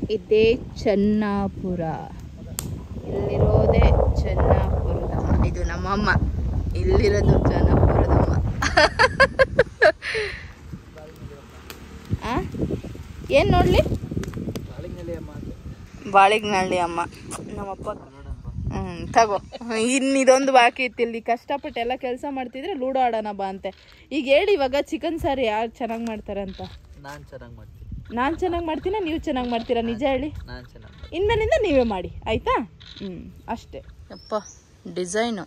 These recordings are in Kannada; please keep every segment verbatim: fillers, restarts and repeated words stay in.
ಇದೇ ಚೆನ್ನಾಪುರ, ಇಲ್ಲಿರೋದೇ ಚೆನ್ನಾಪುರದಮ್ಮ. ಇದು ನಮ್ಮಮ್ಮ, ಇಲ್ಲಿರೋದು ಚೆನ್ನಾಪುರದಮ್ಮ. ಆ ಏನು ನೋಡಲಿ? ಬಾಳಿಗ್ನಳ್ಳಿ ಅಮ್ಮ ನಮ್ಮಪ್ಪ. ಹ್ಞೂ ತಗೋ, ಇನ್ನಿದೊಂದು ಬಾಕಿ ಇತ್ತು. ಇಲ್ಲಿ ಕಷ್ಟಪಟ್ಟು ಎಲ್ಲ ಕೆಲಸ ಮಾಡ್ತಿದ್ರೆ ಲೂಡೋ ಆಡೋಣ ಬಾ ಅಂತೆ. ಈಗ ಹೇಳಿ ಇವಾಗ ಚಿಕನ್ ಸಾರು ಯಾರು ಚೆನ್ನಾಗಿ ಮಾಡ್ತಾರೆ ಅಂತ. ನಾನು ಚೆನ್ನಾಗಿ ಮಾಡ್ತೀನಿ. ನಾನು ಚೆನ್ನಾಗಿ ಮಾಡ್ತೀನ, ನೀವು ಚೆನ್ನಾಗಿ ಮಾಡ್ತೀರಾ? ನಿಜ ಹೇಳಿ. ನಾನು ಚೆನ್ನಾಗಿ ಇನ್ಮೇಲಿಂದ ನೀವೇ ಮಾಡಿ ಆಯಿತಾ? ಹ್ಞೂ ಅಷ್ಟೇ. ಯಪ್ಪ ಡಿಸೈನು,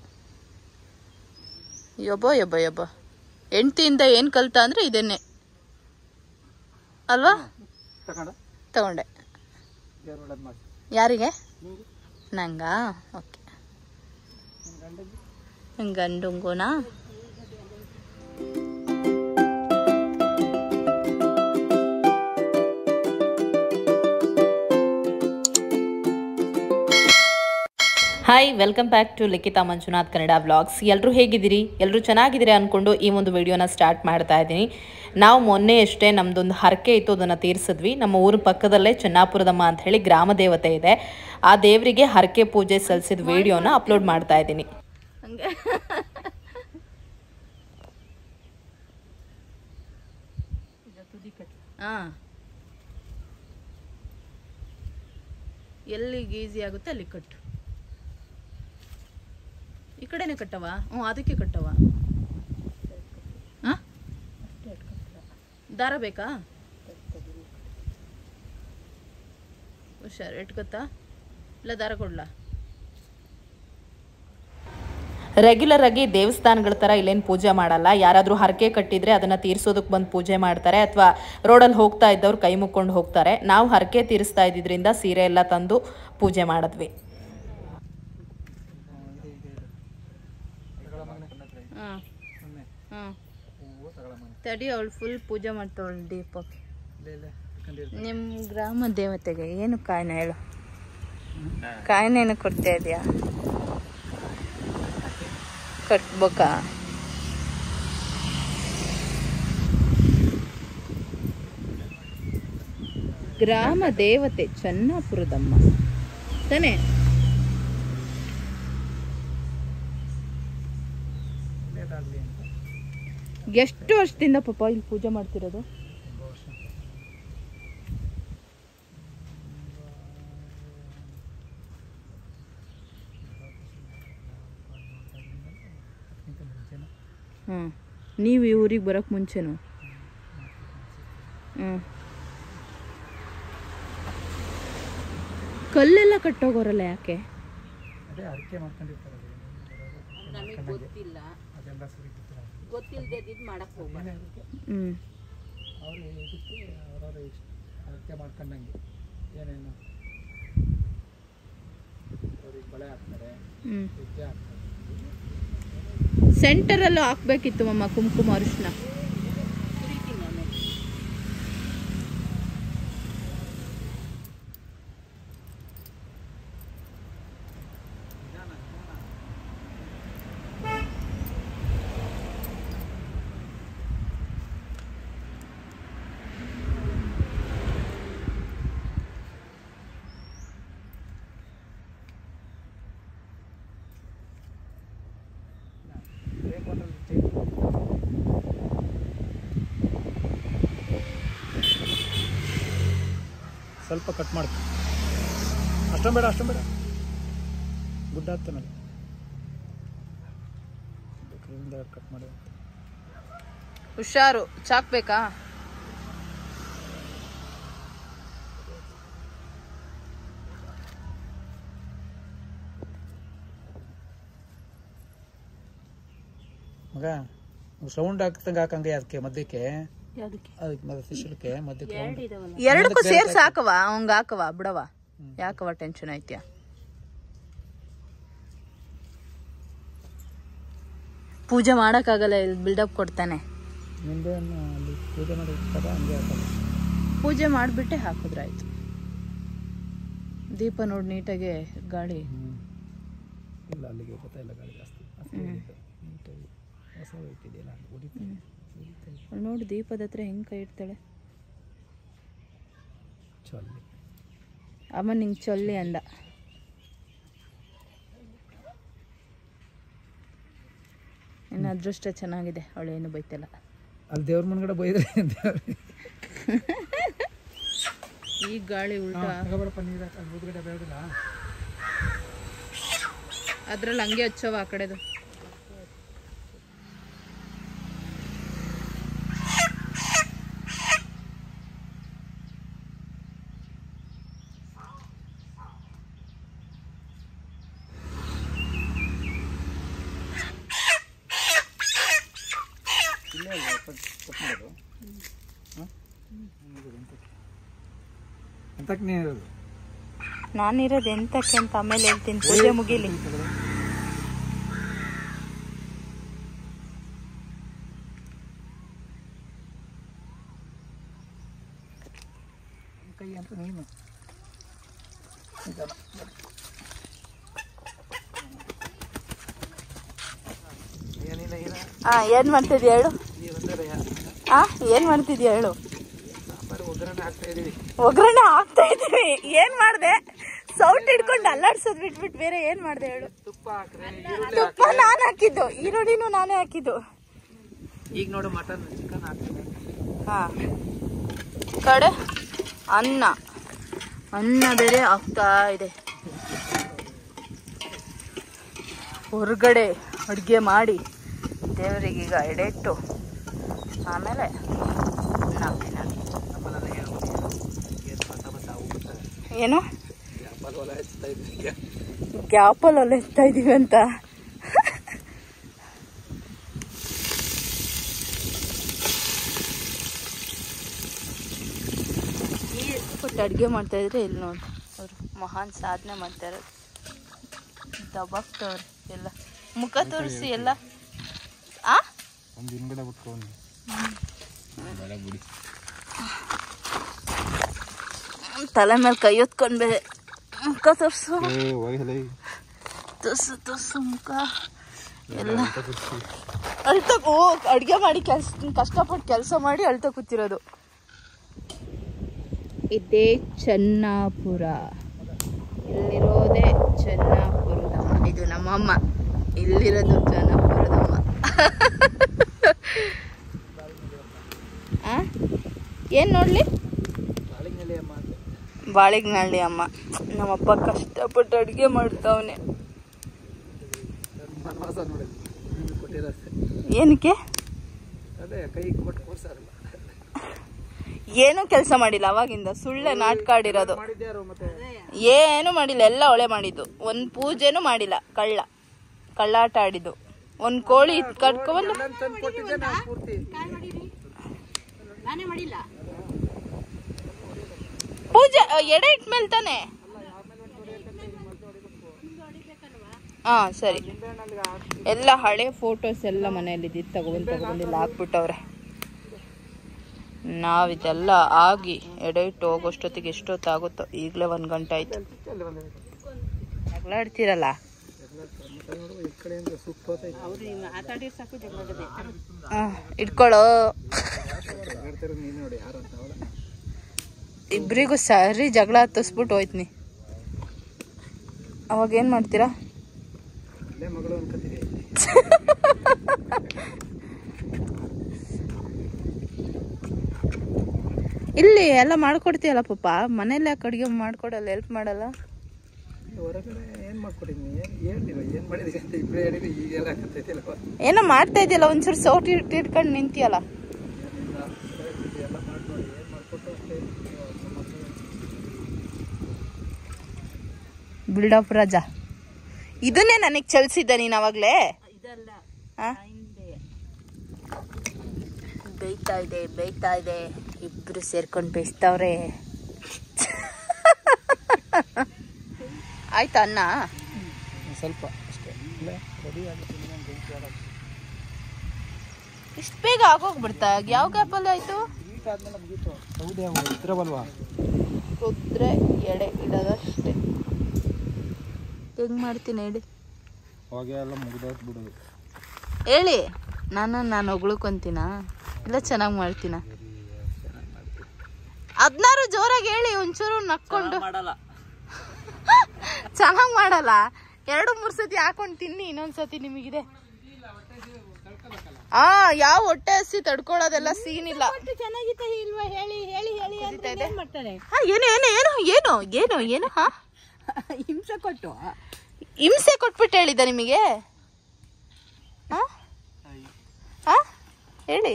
ಯಬ್ಬ ಯಬ್ಬ ಯಬ್ಬ. ಹೆಂಡ್ತಿಯಿಂದ ಏನು ಕಲ್ತ ಅಂದರೆ ಇದನ್ನೇ ಅಲ್ವಾ? ತಗೊಂಡೆ. ಯಾರಿಗೆ? ನಂಗ? ಓಕೆ. ಗಂಡುಂಗುನಾ? Hi, welcome back to Likhita Manjunath Kannada vlogs. ಎಲ್ಲರೂ ಹೇಗಿದ್ದೀರಿ? ಎಲ್ಲರೂ ಚೆನ್ನಾಗಿದ್ದೀರಿ ಅಂದ್ಕೊಂಡು ಈ ಒಂದು ವಿಡಿಯೋನ ಸ್ಟಾರ್ಟ್ ಮಾಡ್ತಾ ಇದ್ದೀನಿ. ನಾವು ಮೊನ್ನೆ ಅಷ್ಟೇ ನಮ್ಮದೊಂದು ಹರಕೆ ಇತ್ತು, ಅದನ್ನು ತೀರಿಸಿದ್ವಿ. ನಮ್ಮ ಊರ ಪಕ್ಕದಲ್ಲೇ ಚೆನ್ನಾಪುರದಮ್ಮ ಅಂತ ಹೇಳಿ ಗ್ರಾಮ ದೇವತೆ ಇದೆ. ಆ ದೇವರಿಗೆ ಹರಕೆ ಪೂಜೆ ಸಲ್ಲಿಸಿದ ವಿಡಿಯೋನ ಅಪ್ಲೋಡ್ ಮಾಡ್ತಾ ಇದ್ದೀನಿ. ಹಾಂ, ಎಲ್ಲಿಗೆ ಈಸಿ ಆಗುತ್ತೆ ಅಲ್ಲಿ ಕಟ್ಟು. ಈ ಕಡೆನೇ ಕಟ್ಟವ? ಹ್ಞೂ, ಅದಕ್ಕೆ ಕಟ್ಟವ. ಹಾಂ, ದಾರ ಬೇಕಾ? ಹುಷಾರು, ಇಟ್ಕೊತ್ತಾ? ಇಲ್ಲ ದಾರ ಕೊಡ್ಲಾ? ರೆಗ್ಯುಲರ್ ಆಗಿ ದೇವಸ್ಥಾನಗಳ ಥರ ಇಲ್ಲೇನು ಪೂಜೆ ಮಾಡಲ್ಲ. ಯಾರಾದರೂ ಹರಕೆ ಕಟ್ಟಿದರೆ ಅದನ್ನು ತೀರಿಸೋದಕ್ಕೆ ಬಂದು ಪೂಜೆ ಮಾಡ್ತಾರೆ, ಅಥವಾ ರೋಡಲ್ಲಿ ಹೋಗ್ತಾ ಇದ್ದವ್ರು ಕೈ ಮುಕ್ಕೊಂಡು ಹೋಗ್ತಾರೆ. ನಾವು ಹರಕೆ ತೀರಿಸ್ತಾ ಇದ್ದಿದ್ದರಿಂದ ಸೀರೆ ಎಲ್ಲ ತಂದು ಪೂಜೆ ಮಾಡಿದ್ವಿ. ಹಾಂ ಹಾಂ, ತಡಿ, ಅವಳು ಫುಲ್ ಪೂಜೆ ಮಾಡ್ತಾವಳು ದೀಪಕ್ಕೆ. ನಿಮ್ಮ ಗ್ರಾಮ ದೇವತೆಗೆ ಏನು ಕಾಯಿನ ಹೇಳು? ಕಾಯಿನೇನು ಕೊಡ್ತಾ ಇದೆಯಾ? ಕಟ್ಬೇಕಾ? ಗ್ರಾಮ ದೇವತೆ ಚೆನ್ನಾಪುರದಮ್ಮ ತಾನೇ? ಎಷ್ಟು ವರ್ಷದಿಂದ ಪಾಪ ಇಲ್ಲಿ ಪೂಜೆ ಮಾಡ್ತಿರೋದು? ಹ್ಞೂ, ನೀವು ಈ ಊರಿಗೆ ಬರೋಕ್ಕೆ ಮುಂಚೆನು? ಹ್ಞೂ, ಕಲ್ಲೆಲ್ಲ ಕಟ್ಟೋಗೋರಲ್ಲ ಯಾಕೆ? ನಮಗೆ ಗೊತ್ತಿಲ್ಲ, ಗೊತ್ತಿಲ್ಲದೆ ಇದು ಮಾಡಕ್ಕೆ ಹೋಗ್ಬಾರ್ದು. ಹ್ಞೂ, ಅವರು ಇದಕ್ಕೆ ಅವರವರು ಅರ್ಕೆ ಮಾಡ್ಕೊಂಡಂಗೆ ಏನೇನು ಅವ್ರಿಗೆ ಬಳೆ ಹಾಕ್ತಾರೆ, ಹೆಜ್ಜೆ ಹಾಕ್ತಾರೆ. ಸೆಂಟರಲ್ಲೂ ಹಾಕ್ಬೇಕಿತ್ತು ಮಮ್ಮ ಕುಂಕುಮ ಅರಿಶಿನ. ಸ್ವಲ್ಪ ಕಟ್ ಮಾಡ್ಕೊ, ಅಷ್ಟೊಂದು ಬೇಡ, ಅಷ್ಟೊಂದು ಬೇಡ, ಗುಡ್ಡ ಆಗ್ತಾನಲ್ಲ, ಕಟ್ ಮಾಡಿ. ಹುಷಾರು, ಚಾಕ್ ಬೇಕಾ? ಮಗ ಸೌಂಡ್ ಆಗ್ತಂಗೆ ಹಾಕಂಗೆ ಅದಕ್ಕೆ ಮಧ್ಯಕ್ಕೆ ಎರಡಕ್ಕೂ ಸೇರ್ಸಿ ಹಾಕವ, ಅವಂಗ ಹಾಕವ, ಬಿಡವ, ಯಾಕವ ಟೆನ್ಷನ್ ಐತ್ಯಾ? ಪೂಜೆ ಮಾಡಕ್ಕಾಗಲ್ಲ, ಇಲ್ಲಿ ಬಿಲ್ಡಪ್ ಕೊಡ್ತಾನೆ. ಪೂಜೆ ಮಾಡಿಬಿಟ್ಟೆ ಹಾಕಿದ್ರಾಯ್ತು. ದೀಪ ನೋಡಿ ನೀಟಾಗಿ ಗಾಳಿ ಇಲ್ಲ, ಅಲ್ಲಿಗೆ ಗೊತ್ತಾಯಿಲ್ಲ, ಗಾಳಿ ಜಾಸ್ತಿ ಹೊಸ ಇಟ್ಟಿದೆಯಲ್ಲ, ನೋಡಿ ದೀಪದ ಹತ್ರ ಹೆಂಗೆ ಕೈ ಇಡ್ತಾಳೆ. ಚಲ್ಲಿ ಅಮ್ಮ ನಿಂಗೆ ಚೊಲ್ಲಿ ಅಂದ. ಇನ್ನು ಅದೃಷ್ಟ ಚೆನ್ನಾಗಿದೆ, ಅವಳೇನು ಬೈತಲ್ಲ. ಅಲ್ಲಿ ದೇವ್ರ ಮುಂದ್ಗಡೆ ಬೈದ್ರೆ ಈ ಗಾಳಿ ಉಲ್ಟಾ ಅದ್ರಲ್ಲಿ ಹಂಗೆ ಹಚ್ಚವ ಆ ಕಡೆದು. ನಾನಿರೋದು ಎಂತಕ್ಕೆ ಅಂತ ಆಮೇಲೆ ಹೇಳ್ತೀನಿ, ಪೂಜೆ ಮುಗಿಲಿ. ಕೈ ಅಂತ ನೀನು ಹಾ, ಏನ್ ಮಾಡ್ತಿದ್ಯಾ ಹೇಳು? ಹಾ, ಏನ್ ಮಾಡ್ತಿದ್ಯಾ ಹೇಳು? ಒಗ್ಗರಣೆ ಹಾಕ್ತಾ ಇದೀವಿ. ಏನ್ ಮಾಡ್ದೆ? ಸೌಟ್ ಹಿಡ್ಕೊಂಡು ಅಲ್ಲಾಡ್ಸೋದ್ ಬಿಟ್ಬಿಟ್ಟು ಬೇರೆ ಏನ್ ಮಾಡ್ದೆ ಹೇಳು? ತುಪ್ಪ ನಾನ್ ಹಾಕಿದ್ದು, ಈರುಳ್ಳಿನೂ ನಾನೇ ಹಾಕಿದ್ದು. ಈಗ ನೋಡು ಮಟನ್ ಚಿಕನ್ ಹಾಕ್ತೀನಿ. ಹಾ, ಕಡೆ ಅನ್ನ ಅನ್ನ ಬೇರೆ ಆಗ್ತಾ ಇದೆ. ಹೊರಗಡೆ ಅಡುಗೆ ಮಾಡಿ ದೇವರಿಗೀಗ ಎಡೆ ಇಟ್ಟು ಆಮೇಲೆ ನಾವು ತಿನ್ನೋದು. ಏನು ಗ್ಯಾಪಲ್ಲಿ ಒಲೆ ಎತ್ತಾ ಇದೀವಿ ಅಂತ? ಕೊಟ್ಟು ಅಡುಗೆ ಮಾಡ್ತಾ ಇದ್ರೆ ಇಲ್ಲಿ ನೋಡಿ ಅವರು ಮಹಾನ್ ಸಾಧನೆ ಮಾಡ್ತಾ ಇರೋದು. ದಬಾಕ್ತವ್ರೆ ಎಲ್ಲ, ಮುಖ ತೋರಿಸಿ ಎಲ್ಲ. ಆ ತಲೆ ಮೇಲೆ ಕೈ ಹೊತ್ಕೊಂಡ್ ಬೇರೆ ಮುಖ ತೋರ್ಸು, ತೋರ್ಸು ತೋರ್ಸು ಮುಖ ಎಲ್ಲ. ಅಳ್ತ ಓ ಅಡುಗೆ ಮಾಡಿ ಕೆಲ್ಸ ಕಷ್ಟಪಟ್ಟು ಕೆಲಸ ಮಾಡಿ ಅಳ್ತ ಕೂತಿರೋದು. ಇದೇ ಚೆನ್ನಾಪುರ, ಇಲ್ಲಿರೋದೇ ಚೆನ್ನಾಪುರದಮ್ಮ. ಇದು ನಮ್ಮಮ್ಮ, ಇಲ್ಲಿರೋದು ಚೆನ್ನಾಪುರದಮ್ಮ. ಆ ಏನ್ ನೋಡ್ಲಿ? ಬಾಳಿಗ್ನಳ್ಳಿ ಅಮ್ಮ. ನಮ್ಮಪ್ಪ ಕಷ್ಟಪಟ್ಟು ಅಡುಗೆ ಮಾಡ್ತಾವನೆ. ಏನಕ್ಕೆ? ಏನು ಕೆಲಸ ಮಾಡಿಲ್ಲ ಅವಾಗಿಂದ, ಸುಳ್ಳೆ ನಾಟಕ ಆಡಿರೋದು. ಏನು ಮಾಡಿಲ್ಲ, ಎಲ್ಲ ಒಳ್ಳೆ ಮಾಡಿದ್ದು. ಒಂದ್ ಪೂಜೆನೂ ಮಾಡಿಲ್ಲ, ಕಳ್ಳ ಕಳ್ಳಾಟ ಆಡಿದ್ದು. ಒಂದ್ ಕೋಳಿ ಕಟ್ಕೊಂಡು ಪೂಜೆ ಎಡೆ ಇಟ್ಮೇಲೆ ತಾನೆ. ಹಾ ಸರಿ. ಎಲ್ಲ ಹಳೆ ಫೋಟೋಸ್ ಎಲ್ಲ ಮನೆಯಲ್ಲಿ ಇದ್ದಿದ್ದು ತಗೊಂಡ್ ತಗೊಂಡಿಲ್ಲ ಹಾಕ್ಬಿಟ್ಟವ್ರೆ. ನಾವಿದೆಲ್ಲ ಆಗಿ ಎಡೆ ಇಟ್ಟು ಹೋಗೋಷ್ಟೊತ್ತಿಗೆ ಎಷ್ಟೊತ್ತಾಗುತ್ತೋ. ಈಗಲೇ ಒಂದು ಗಂಟೆ ಆಯ್ತು. ಜಗಳಾಡ್ತೀರಲ್ಲ, ಇಟ್ಕೊಳ್ಳೋ. ಇಬ್ರಿಗೂ ಸರಿ ಜಗಳ ಹತ್ತಿಸ್ಬಿಟ್ಟು ಹೋಯ್ತೀನಿ. ಅವಾಗ ಏನ್ ಮಾಡ್ತೀರಾ? ಇಲ್ಲಿ ಎಲ್ಲ ಮಾಡ್ಕೊಡ್ತೀಯಲ್ಲ ಪಾಪ, ಮನೇಲಿ ಯಾಕೆ ಅಡುಗೆ ಮಾಡ್ಕೊಡಲ್ಲ, ಹೆಲ್ಪ್ ಮಾಡಲ್ಲ? ಏನೋ ಮಾಡ್ತಾ ಇದೆಯಲ್ಲ, ಒಂದ್ಸರಿ ಸೌಟ್ ಇಟ್ಕೊಂಡು ನಿಂತಿಯಲ್ಲ. ಬಿಲ್ಡಪ್ ರಾಜ, ಇದನ್ನೇ ನನಗೆ ಚಲಿಸಿದ್ದ ನೀನ್ ಅವಾಗ್ಲೇ? ಬೇಯ್ತಾ ಇದೆ ಬೇಯ್ತಾ ಇದೆ, ಇಬ್ರು ಸೇರ್ಕೊಂಡು ಬೇಯಿಸ್ತವ್ರೆ. ಆಯ್ತಾ ಅನ್ನ? ಸ್ವಲ್ಪ ಅಷ್ಟೇ. ಇಷ್ಟು ಬೇಗ ಆಗೋಗ್ಬಿಡ್ತಾ? ಯಾವ ಗ್ಯಾಪಲ್ಲಿ ಆಯ್ತು? ಕುದ್ರೆ ಎಡೆ ಇಡೋದಷ್ಟೇ. ಹೆಂಗ್ ಮಾಡ್ತೀನಿ ಹೇಳಿ? ಹೇಳಿ, ನಾನು ನಾನು ಹೊಗಳ್ಕೊಂತೀನ ಇಲ್ಲ ಚೆನ್ನಾಗಿ ಮಾಡ್ತೀನ? ಹದಿನಾರು ಜೋರಾಗಿ ಹೇಳಿ, ಒಂಚೂರು ನಕ್ಕೊಂಡು. ಚೆನ್ನಾಗ್ ಮಾಡಲ್ಲ. ಎರಡು ಮೂರ್ ಸತಿ ಹಾಕೊಂಡ್ ತಿನ್ನಿ, ಇನ್ನೊಂದ್ಸತಿ ನಿಮಗಿದೆ. ಆ ಯಾವ ಹೊಟ್ಟೆ ಹಸಿ ತಡ್ಕೊಳ್ಳೋದೆಲ್ಲ ಸೀನ್ ಇಲ್ಲ. ಚೆನ್ನಾಗಿತ್ತ ಇಲ್ವಾ ಹೇಳಿ ಹೇಳಿ ಹೇಳಿ ಅಂತ ಮಾಡ್ತಾನೆ. ಹಾ ಏನು ಏನು ಏನು ಏನು ಏನು ಏನು ಹಾ ಹಿಂಸೆ ಕೊಟ್ಟು ಹಿಂಸೆ ಕೊಟ್ಬಿಟ್ಟು ಹೇಳಿದ್ದ ನಿಮಗೆ? ಹಾ ಹೇಳಿ.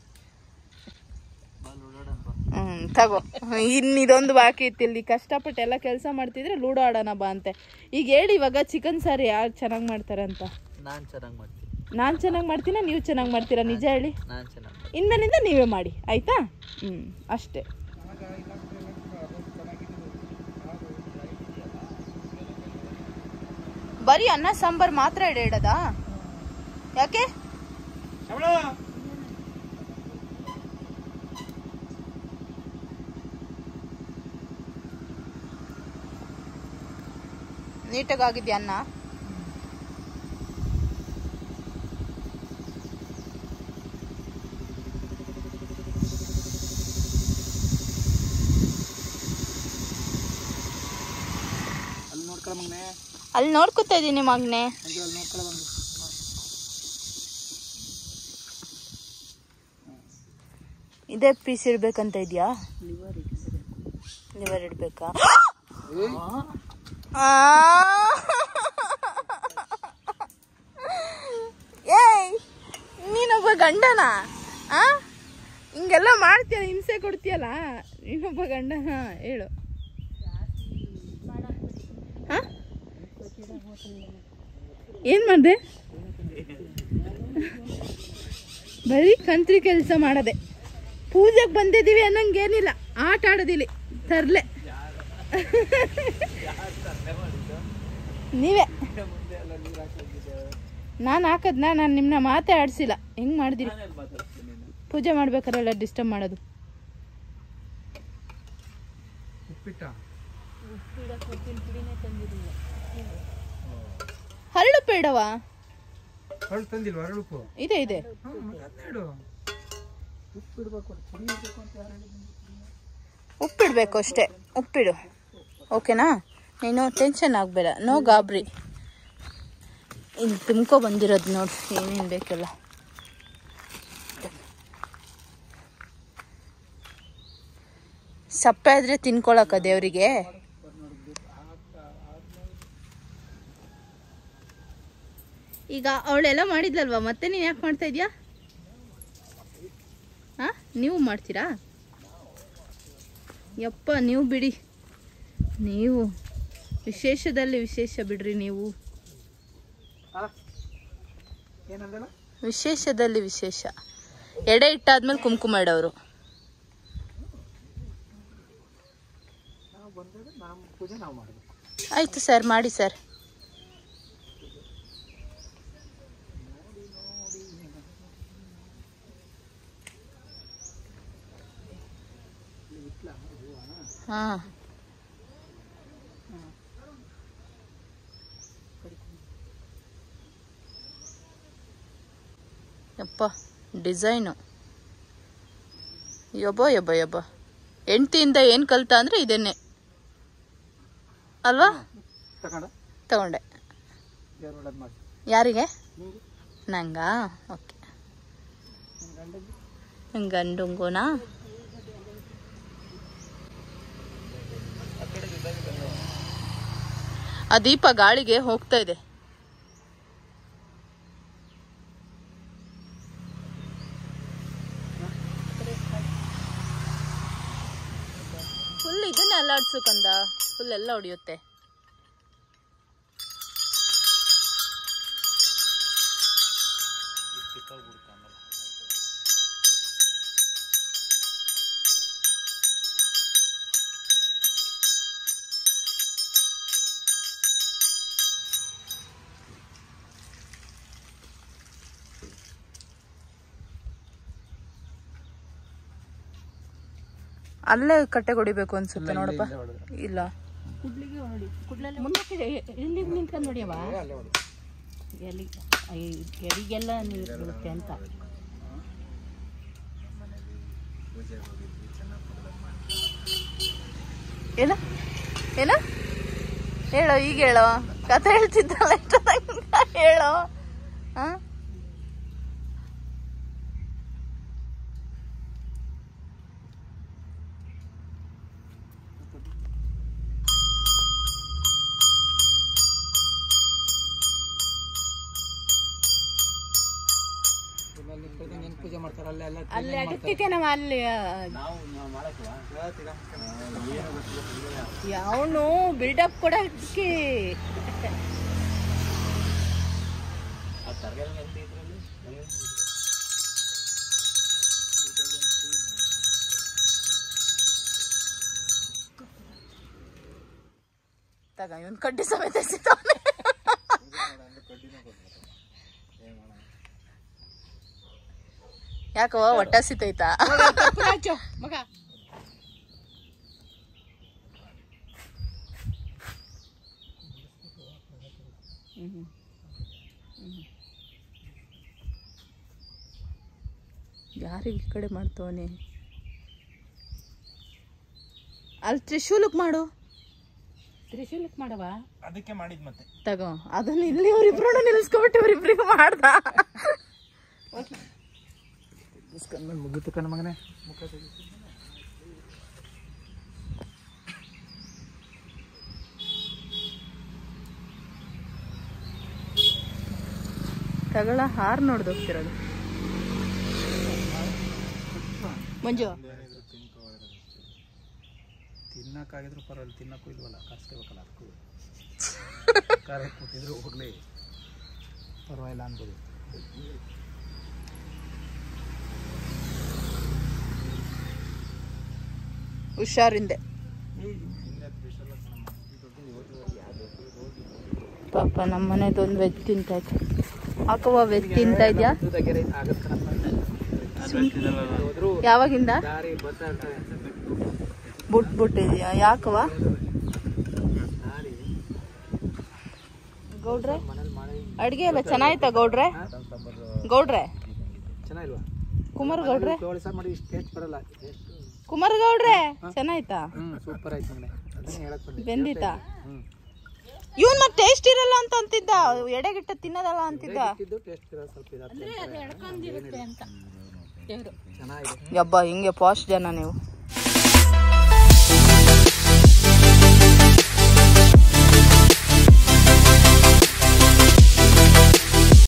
ಹ್ಮ್ ತಗೋ, ಇನ್ ಇದೊಂದು ಬಾಕಿ ಇತ್ತು. ಇಲ್ಲಿ ಕಷ್ಟಪಟ್ಟು ಎಲ್ಲ ಕೆಲಸ ಮಾಡ್ತಿದ್ರೆ ಲೂಡೋ ಆಡೋಣ ಬಾ ಅಂತೆ. ಈಗ ಹೇಳಿ ಇವಾಗ ಚಿಕನ್ ಸಾರಿ ಯಾರು ಚೆನ್ನಾಗಿ ಮಾಡ್ತಾರೆ ಅಂತ. ನಾನ್ ಚೆನ್ನಾಗಿ ಮಾಡ್ತೀನಿ. ನಾನ್ ಚೆನ್ನಾಗಿ ಮಾಡ್ತೀನ, ನೀವು ಚೆನ್ನಾಗಿ ಮಾಡ್ತೀರಾ? ನಿಜ ಹೇಳಿ. ನಾನ್ ಚೆನ್ನಾಗಿ ಇನ್ಮೇಲಿಂದ ನೀವೇ ಮಾಡಿ ಆಯ್ತಾ? ಹ್ಮ್ ಅಷ್ಟೇ. ಬರೀ ಅನ್ನ ಸಾಂಬಾರ್ ಮಾತ್ರ ಇಡೋದ? ಯಾಕೆ? ನೀಟಾಗಿದ್ಯಾ ಅನ್ನ? ಅಲ್ಲಿ ನೋಡ್ಕೊತಾ ಇದೀನಿ ಮಗ್ನೆ. ಇದೇ ಪೀಸ್ ಇಡ್ಬೇಕಂತ ಇದೆಯಾ? ಲಿವರ್ ಇಡ್ಬೇಕಾ? ಏಯ್ ನೀನೊಬ್ಬ ಗಂಡನ? ಆ ಹಿಂಗೆಲ್ಲ ಮಾಡ್ತೀಯ, ಹಿಂಸೆ ಕೊಡ್ತೀಯಲ್ಲ, ನೀನೊಬ್ಬ ಗಂಡನ? ಹೇಳು. ಏನ್ ಮಾಡ್ದೆ? ಬರೀ ಕಂತ್ರಿ ಕೆಲಸ ಮಾಡದೆ. ಪೂಜೆಗೆ ಬಂದಿದ್ದೀವಿ ಅನ್ನಂಗೇನಿಲ್ಲ, ಆಟ ಆಡೋದಿಲ್ಲಿ ತರ್ಲೆ. ನೀವೇ. ನಾನು ಹಾಕದ್ನ, ನಾನು ನಿಮ್ಮನ್ನ ಮಾತೇ ಆಡ್ಸಿಲ್ಲ. ಹೆಂಗ್ ಮಾಡಿದಿರಿ? ಪೂಜೆ ಮಾಡ್ಬೇಕಾರೆಲ್ಲ ಡಿಸ್ಟರ್ಬ್ ಮಾಡೋದು. ಹರಳು ಬೇಡವಾ? ಇದೆ ಇದೆ. ಉಪ್ಪಿಡ್ಬೇಕು ಅಷ್ಟೇ, ಉಪ್ಪಿಡು. ಓಕೆನಾ? ನೀನು ಟೆನ್ಷನ್ ಆಗಬೇಡ, ನೋ ಗಾಬರಿ. ಇಲ್ಲಿ ತುಂಬ್ಕೊ ಬಂದಿರೋದು ನೋಡಿ ಏನೇನು ಬೇಕೆಲ್ಲ. ಸಪ್ಪೆ ಆದ್ರೆ ತಿನ್ಕೊಳಕ ದೇವರಿಗೆ. ಈಗ ಅವಳೆಲ್ಲ ಮಾಡಿದ್ಲಲ್ವಾ, ಮತ್ತೆ ನೀನು ಯಾಕೆ ಮಾಡ್ತಾ ಇದೀಯಾ? ಹಾ ನೀವು ಮಾಡ್ತೀರಾ? ಯಪ್ಪ ನೀವು ಬಿಡಿ, ನೀವು ವಿಶೇಷದಲ್ಲಿ ವಿಶೇಷ ಬಿಡ್ರಿ. ನೀವು ವಿಶೇಷದಲ್ಲಿ ವಿಶೇಷ. ಎಡೆ ಇಟ್ಟಾದ್ಮೇಲೆ ಕುಂಕುಮ ಇಡೋರು. ಆಯ್ತು ಸರ್, ಮಾಡಿ ಸರ್. ಹಾ ಯಪ್ಪ ಡಿಸೈನು, ಯಬ್ಬ ಯಬ್ಬ ಯಬ್ಬ. ಹೆಂಡ್ತಿಯಿಂದ ಏನು ಕಲ್ತ ಅಂದ್ರೆ ಇದನ್ನೇ ಅಲ್ವಾ? ತಗೊಂಡೆ. ಯಾರಿಗೆ? ನಂಗ? ಓಕೆ. ಗಂಡುಂಗುನಾ? ಆ ದೀಪ ಗಾಳಿಗೆ ಹೋಗ್ತಾ ಇದೆ. ಫುಲ್ ಇದನ್ನೇ ಅಲ್ಲಾಡ್ಸು ಕಂದ, ಫುಲ್ ಎಲ್ಲ ಹೊಡಿಯುತ್ತೆ. ಅಲ್ಲೇ ಕಟ್ಟೆ ಹೊಡಿಬೇಕು ಅನ್ಸುತ್ತೆ ನೋಡಪ್ಪ. ಇಲ್ಲ ಇಲ್ಲಿ ನಿಂತ್ಕೊಂಡು ನೋಡಿಯವ ಎಲ್ಲಿ ಎರಿಗೆಲ್ಲ ನೀರು ಬರುತ್ತೆ ಅಂತ. ಏನ ಏನ ಹೇಳೋ ಈಗ ಹೇಳೋ ಕಥೆ ಹೇಳ್ತಿದ್ದಲ್ಲ ಎಷ್ಟು ಹೇಳೋ. ಹ ಪೂಜೆ ಮಾಡ್ತಾರೆ ಅಲ್ಲೇ ಎಲ್ಲ ಅಲ್ಲಿ ಅಗತ್ಯಕ್ಕೆ ನಾವು ಅಲ್ಲಿ ಯಾವನು ಬಿಲ್ಡಪ್ ಕೊಡಕ್ಕೆ ತಗ ಇವನ್ ಕಡ್ಡಿ ಸಮೇತ ಸಿಗ್ತಾನೆ. ಯಾಕವ ಹೊಟ್ಟ ಸಿತೈತಾ? ಮಗ ಯಾರಿಗೆ ಈ ಕಡೆ ಮಾಡ್ತವನೆ? ಅಲ್ಲಿ ತ್ರಿಶೂಲಕ್ ಮಾಡು. ತ್ರಿಶೂಲಕ್ ಮಾಡವ ಅದಕ್ಕೆ ಮಾಡಿದ್ ಮತ್ತೆ ತಗೋ ಅದನ್ನ ಇಲ್ಲಿ ಇವ್ರಿಬ್ರು ನಿಲ್ಸ್ಕೊಬಿಟ್ಟು ಇವ್ರಿಬ್ರಿಗೂ ಮಾಡ್ದ. ಮುಗಿತು ಕಣ ಮಗನೇ. ಮುಖ ತಗಳ ಹಾರ್ ನೋಡ್ದು ಹೋಗ್ತಿರೋದು. ಮಂಜು ತಿನ್ನಕ್ಕಾಗಿದ್ರು ಪರವಾಗಿಲ್ಲ, ತಿನ್ನಕ್ಕೂ ಇಲ್ವಲ್ಲ, ಕರ್ಸ್ಕೋಬೇಕಲ್ಲ ಅದಕ್ಕೂ. ಕಾರ್ಯ ಕೂತಿದ್ರು ಹೋಗ್ಲಿ ಪರವಾಗಿಲ್ಲ ಅನ್ಬೋದು. ಹುಷಾರಿಂದೆ ಪಾಪ ನಮ್ಮ ಮನೆದೊಂದು ವೆಜ್ ತಿಂತಾ ಇದ್ದೆ. ಹಾಕುವ ವೆಜ್ ತಿಂತಾ ಇದ್ಯಾ? ಯಾವಾಗಿಂದ ಬಿಟ್ಬಿಟ್ಟಿದ್ಯಾ? ಯಾಕವ ಗೌಡ್ರೆ ಅಡ್ಗೆ ಎಲ್ಲ ಚೆನ್ನಾಯ್ತಾ ಗೌಡ್ರೆ? ಗೌಡ್ರೆ ಚೆನ್ನಾಗಿಲ್ವಾ? ಕುಮಾರ್ ಗೌಡ್ರೆ ಮಾಡಿ ಇಷ್ಟು ಟೇಸ್ಟ್ ಬರಲ್ಲ. ಕುಮಾರ್ ಗೌಡ್ರೆ ಚೆನ್ನಾಯ್ತಾ? ಸೂಪರ್ ಆಯ್ತು ಮಗನೇ, ಅದನ್ನೇ ಹೇಳಕ್ ಬಂದೆ. ಬೆಂದಿತಾ? ಇವನ್ ಮತ್ತೆ ಟೇಸ್ಟ್ ಇರಲ್ಲ ಅಂತ ಅಂತಿದ್ದ, ಎಡೆಗಿಟ್ಟ ತಿನ್ನದಲ್ಲ ಅಂತಿದ್ದ. ಟೇಸ್ಟ್ ಇರೋ ಸ್ವಲ್ಪ ಅಂದ್ರೆ ಅದು ಎಡ್ಕೊಂಡಿರುತ್ತೆ ಅಂತ ದೇವ್ರು. ಚೆನ್ನಾಗಿದೆ. ಯಬ್ಬಾ ಹಿಂಗೆ ಪಾಸ್ಟ್ ಜನ ನೀವು.